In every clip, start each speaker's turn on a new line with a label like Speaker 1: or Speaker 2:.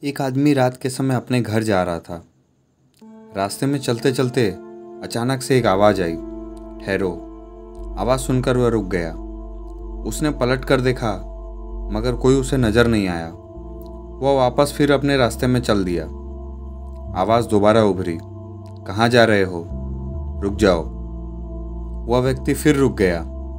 Speaker 1: एक आदमी रात के समय अपने घर जा रहा था। रास्ते में चलते चलते अचानक से एक आवाज़ आई, ठहरो। आवाज़ सुनकर वह रुक गया। उसने पलट कर देखा मगर कोई उसे नज़र नहीं आया। वह वापस फिर अपने रास्ते में चल दिया। आवाज़ दोबारा उभरी, कहाँ जा रहे हो? रुक जाओ। वह व्यक्ति फिर रुक गया।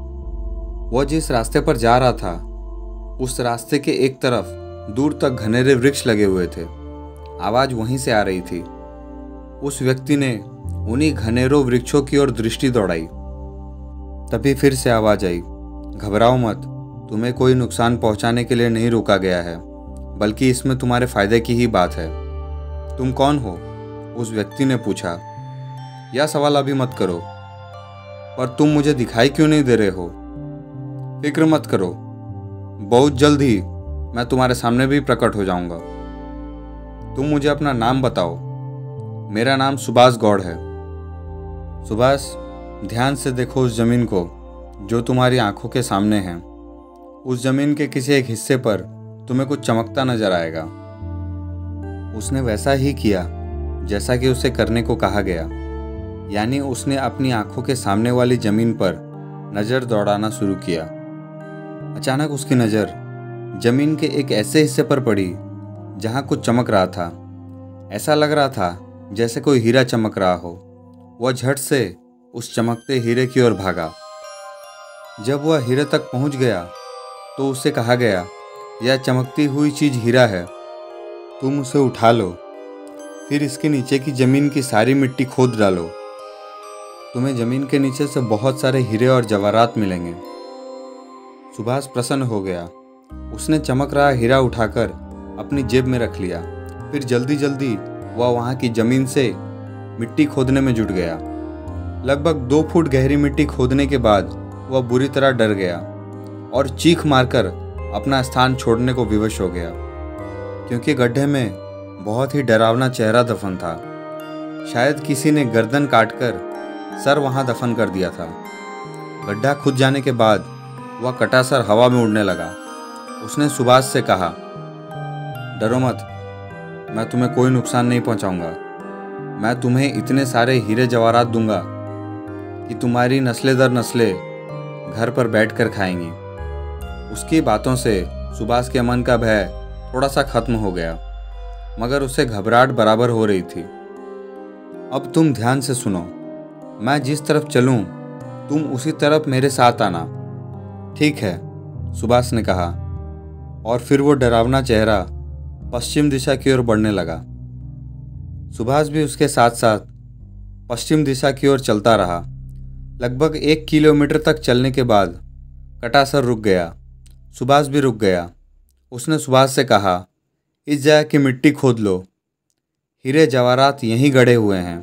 Speaker 1: वह जिस रास्ते पर जा रहा था उस रास्ते के एक तरफ दूर तक घनेरे वृक्ष लगे हुए थे। आवाज़ वहीं से आ रही थी। उस व्यक्ति ने उन्हीं घनेरों वृक्षों की ओर दृष्टि दौड़ाई। तभी फिर से आवाज़ आई, घबराओ मत, तुम्हें कोई नुकसान पहुंचाने के लिए नहीं रोका गया है, बल्कि इसमें तुम्हारे फायदे की ही बात है। तुम कौन हो? उस व्यक्ति ने पूछा। यह सवाल अभी मत करो, पर तुम मुझे दिखाई क्यों नहीं दे रहे हो? फिक्र मत करो, बहुत जल्द ही मैं तुम्हारे सामने भी प्रकट हो जाऊंगा। तुम मुझे अपना नाम बताओ। मेरा नाम सुभाष गौड़ है। सुभाष, ध्यान से देखो उस जमीन को जो तुम्हारी आंखों के सामने है। उस जमीन के किसी एक हिस्से पर तुम्हें कुछ चमकता नजर आएगा। उसने वैसा ही किया जैसा कि उसे करने को कहा गया, यानी उसने अपनी आंखों के सामने वाली जमीन पर नजर दौड़ाना शुरू किया। अचानक उसकी नज़र जमीन के एक ऐसे हिस्से पर पड़ी जहां कुछ चमक रहा था। ऐसा लग रहा था जैसे कोई हीरा चमक रहा हो। वह झट से उस चमकते हीरे की ओर भागा। जब वह हीरे तक पहुंच गया तो उससे कहा गया, यह चमकती हुई चीज़ हीरा है, तुम उसे उठा लो, फिर इसके नीचे की जमीन की सारी मिट्टी खोद डालो। तुम्हें जमीन के नीचे से बहुत सारे हीरे और जवाहरात मिलेंगे। सुभाष प्रसन्न हो गया। उसने चमक रहा हीरा उठाकर अपनी जेब में रख लिया। फिर जल्दी जल्दी वह वहाँ की जमीन से मिट्टी खोदने में जुट गया। लगभग 2 फुट गहरी मिट्टी खोदने के बाद वह बुरी तरह डर गया और चीख मारकर अपना स्थान छोड़ने को विवश हो गया, क्योंकि गड्ढे में बहुत ही डरावना चेहरा दफन था। शायद किसी ने गर्दन काटकर सर वहाँ दफन कर दिया था। गड्ढा खुद जाने के बाद वह कटासर हवा में उड़ने लगा। उसने सुभाष से कहा, डरो मत, मैं तुम्हें कोई नुकसान नहीं पहुंचाऊंगा। मैं तुम्हें इतने सारे हीरे जवाहरात दूंगा कि तुम्हारी नस्लें दर नस्लें घर पर बैठकर खाएंगी। उसकी बातों से सुभाष के मन का भय थोड़ा सा खत्म हो गया, मगर उसे घबराहट बराबर हो रही थी। अब तुम ध्यान से सुनो, मैं जिस तरफ चलूं तुम उसी तरफ मेरे साथ आना। ठीक है, सुभाष ने कहा, और फिर वो डरावना चेहरा पश्चिम दिशा की ओर बढ़ने लगा। सुभाष भी उसके साथ साथ पश्चिम दिशा की ओर चलता रहा। लगभग 1 किलोमीटर तक चलने के बाद कटासर रुक गया। सुभाष भी रुक गया। उसने सुभाष से कहा, इस जगह की मिट्टी खोद लो, हीरे जवाहरात यहीं गड़े हुए हैं।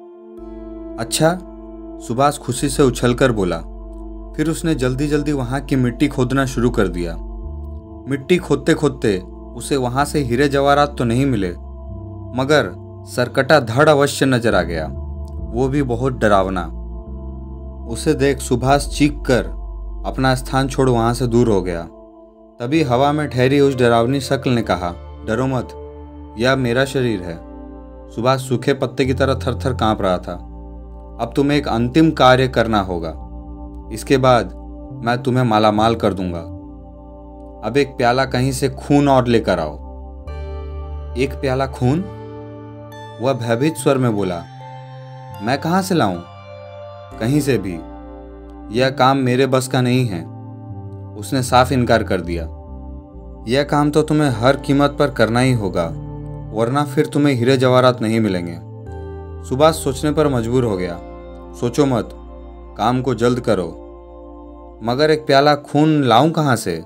Speaker 1: अच्छा, सुभाष खुशी से उछलकर बोला। फिर उसने जल्दी जल्दी वहाँ की मिट्टी खोदना शुरू कर दिया। मिट्टी खोदते खोदते उसे वहां से हीरे जवाहरात तो नहीं मिले, मगर सरकटा धड़ अवश्य नजर आ गया, वो भी बहुत डरावना। उसे देख सुभाष चीख कर अपना स्थान छोड़ वहां से दूर हो गया। तभी हवा में ठहरी उस डरावनी शक्ल ने कहा, डरो मत, यह मेरा शरीर है। सुभाष सूखे पत्ते की तरह थर थर कांप रहा था। अब तुम्हें एक अंतिम कार्य करना होगा, इसके बाद मैं तुम्हें मालामाल कर दूंगा। अब एक प्याला कहीं से खून और लेकर आओ। 1 प्याला खून? वह भयभीत स्वर में बोला, मैं कहाँ से लाऊं? कहीं से भी, यह काम मेरे बस का नहीं है। उसने साफ इनकार कर दिया। यह काम तो तुम्हें हर कीमत पर करना ही होगा, वरना फिर तुम्हें हीरे जवाहरात नहीं मिलेंगे। सुभाष सोचने पर मजबूर हो गया। सोचो मत, काम को जल्द करो। मगर 1 प्याला खून लाऊं कहाँ से?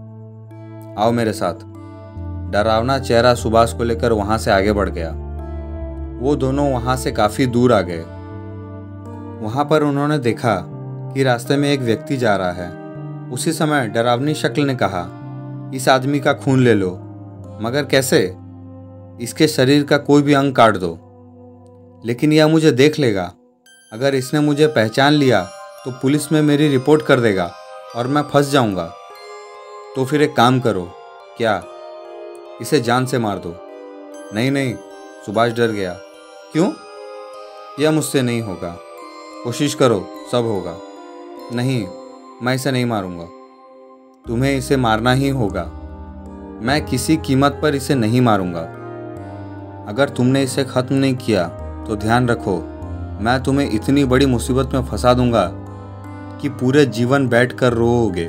Speaker 1: आओ मेरे साथ। डरावना चेहरा सुभाष को लेकर वहां से आगे बढ़ गया। वो दोनों वहां से काफी दूर आ गए। वहां पर उन्होंने देखा कि रास्ते में एक व्यक्ति जा रहा है। उसी समय डरावनी शक्ल ने कहा, इस आदमी का खून ले लो। मगर कैसे? इसके शरीर का कोई भी अंग काट दो। लेकिन यह मुझे देख लेगा। अगर इसने मुझे पहचान लिया तो पुलिस में मेरी रिपोर्ट कर देगा और मैं फंस जाऊंगा। तो फिर एक काम करो, क्या इसे जान से मार दो। नहीं नहीं, सुभाष डर गया। क्यों? यह मुझसे नहीं होगा। कोशिश करो, सब होगा। नहीं, मैं इसे नहीं मारूंगा। तुम्हें इसे मारना ही होगा। मैं किसी कीमत पर इसे नहीं मारूंगा। अगर तुमने इसे ख़त्म नहीं किया तो ध्यान रखो, मैं तुम्हें इतनी बड़ी मुसीबत में फंसा दूंगा कि पूरे जीवन बैठ कर रोओगे।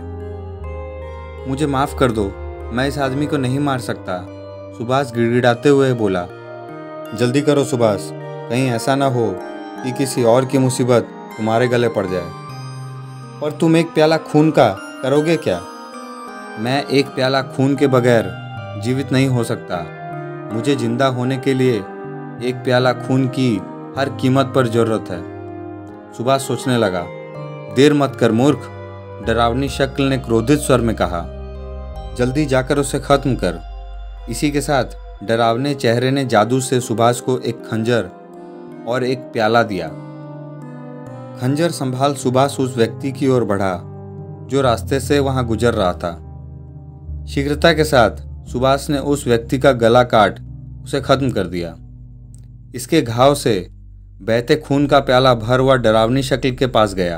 Speaker 1: मुझे माफ़ कर दो, मैं इस आदमी को नहीं मार सकता, सुभाष गिड़गिड़ाते हुए बोला। जल्दी करो सुभाष, कहीं ऐसा ना हो कि किसी और की मुसीबत तुम्हारे गले पड़ जाए। पर तुम एक प्याला खून का करोगे क्या? मैं एक प्याला खून के बगैर जीवित नहीं हो सकता। मुझे जिंदा होने के लिए एक प्याला खून की हर कीमत पर जरूरत है। सुभाष सोचने लगा। देर मत कर मूर्ख, डरावनी शक्ल ने क्रोधित स्वर में कहा। जल्दी जाकर उसे खत्म कर। इसी के साथ डरावने चेहरे ने जादू से सुभाष को एक खंजर और एक प्याला दिया। खंजर संभाल सुभाष उस व्यक्ति की ओर बढ़ा जो रास्ते से वहां गुजर रहा था। शीघ्रता के साथ सुभाष ने उस व्यक्ति का गला काट उसे खत्म कर दिया। इसके घाव से बहते खून का प्याला भर हुआ डरावनी शक्ल के पास गया।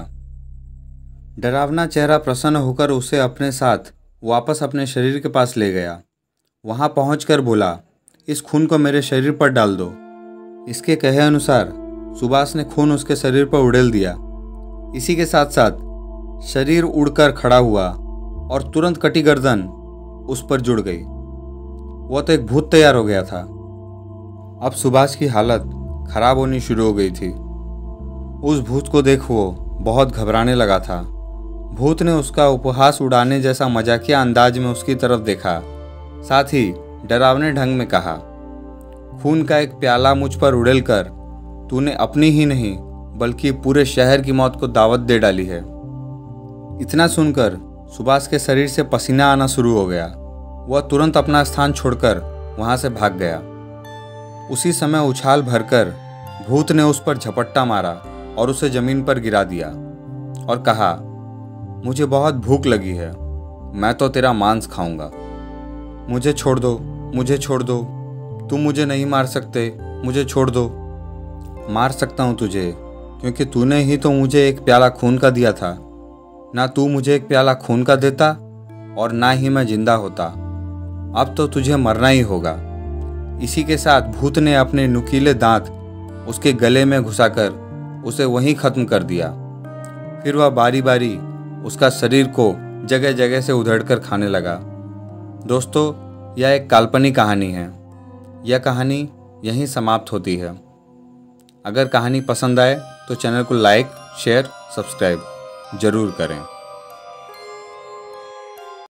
Speaker 1: डरावना चेहरा प्रसन्न होकर उसे अपने साथ वापस अपने शरीर के पास ले गया। वहां पहुंचकर बोला, इस खून को मेरे शरीर पर डाल दो। इसके कहे अनुसार सुभाष ने खून उसके शरीर पर उड़ेल दिया। इसी के साथ साथ शरीर उड़कर खड़ा हुआ और तुरंत कटी गर्दन उस पर जुड़ गई। वह तो एक भूत तैयार हो गया था। अब सुभाष की हालत खराब होनी शुरू हो गई थी। उस भूत को देख वो बहुत घबराने लगा था। भूत ने उसका उपहास उड़ाने जैसा मजाकिया अंदाज में उसकी तरफ देखा, साथ ही डरावने ढंग में कहा, खून का एक प्याला मुझ पर उड़ेल कर तूने अपनी ही नहीं बल्कि पूरे शहर की मौत को दावत दे डाली है। इतना सुनकर सुभाष के शरीर से पसीना आना शुरू हो गया। वह तुरंत अपना स्थान छोड़कर वहां से भाग गया। उसी समय उछाल भरकर भूत ने उस पर झपट्टा मारा और उसे जमीन पर गिरा दिया और कहा, मुझे बहुत भूख लगी है, मैं तो तेरा मांस खाऊंगा। मुझे छोड़ दो, मुझे छोड़ दो, तुम मुझे नहीं मार सकते, मुझे छोड़ दो। मार सकता हूँ तुझे, क्योंकि तूने ही तो मुझे एक प्याला खून का दिया था। ना तू मुझे एक प्याला खून का देता और ना ही मैं जिंदा होता। अब तो तुझे मरना ही होगा। इसी के साथ भूत ने अपने नुकीले दांत उसके गले में घुसाकर उसे वहीं खत्म कर दिया। फिर वह बारी बारी उसका शरीर को जगह जगह से उधेड़कर खाने लगा। दोस्तों, यह एक काल्पनिक कहानी है। यह कहानी यहीं समाप्त होती है। अगर कहानी पसंद आए तो चैनल को लाइक, शेयर, सब्सक्राइब जरूर करें।